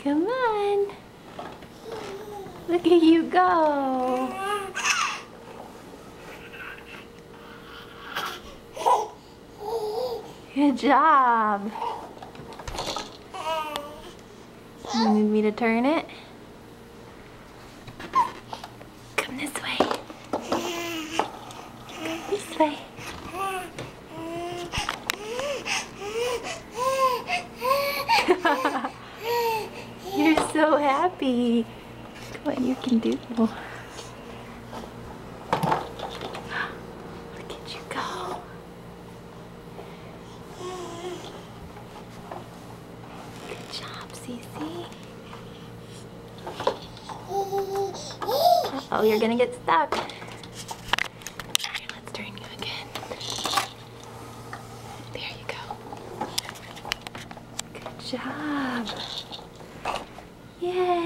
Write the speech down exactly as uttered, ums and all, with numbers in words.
Come on. Look at you go. Good job. You need me to turn it? Come this way. Come this way. You're so happy. Come on, you can do it. Look at you go. Good job, Cece. Uh-oh, you're gonna get stuck. Here, let's turn you again. There you go. Good job. Yay.